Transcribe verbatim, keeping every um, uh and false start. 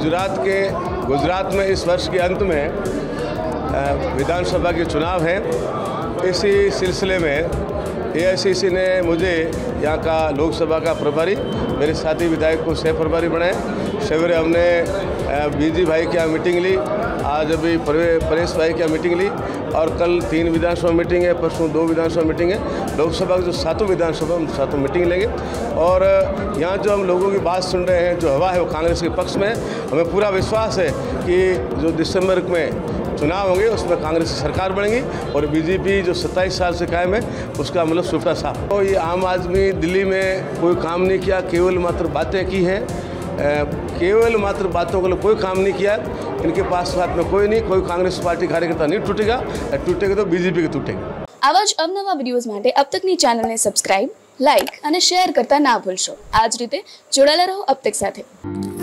गुजरात के गुजरात में इस वर्ष के अंत में विधानसभा के चुनाव हैं। इसी सिलसिले में ए आई सी सी ने मुझे यहाँ का लोकसभा का प्रभारी, मेरे साथी विधायक को सह प्रभारी बनाए। सवेरे हमने बीजी भाई की यहाँ मीटिंग ली, आज अभी परेश भाई की यहाँ मीटिंग ली और कल तीन विधानसभा मीटिंग है, परसों दो विधानसभा मीटिंग है। लोकसभा की जो सातों विधानसभा हम सातों मीटिंग लेंगे और यहाँ जो हम लोगों की बात सुन रहे हैं, जो हवा है वो कांग्रेस के पक्ष में है। हमें पूरा विश्वास है कि जो दिसंबर में चुनाव होंगे उसमें कांग्रेस की सरकार बनेगी और बीजेपी जो सत्ताईस साल से कायम है उसका मतलब सुफरा साफ। तो ये आम आदमी दिल्ली में कोई काम नहीं किया, केवल मात्र बातें की हैं, केवल मात्र बातों को कोई काम नहीं किया। इनके पास साथ में कोई नहीं, कोई कांग्रेस पार्टी कार्यकर्ता नहीं टूटेगा, टूटेगा तो बीजेपी के टूटेगा। आवा ज अवनवा विडियोज માટે अब तक नी चैनल ने सब्सक्राइब, लाइक અને શેર કરતા ના ભૂલશો। आज रीते જોડાયેલા રહો अब तक સાથે।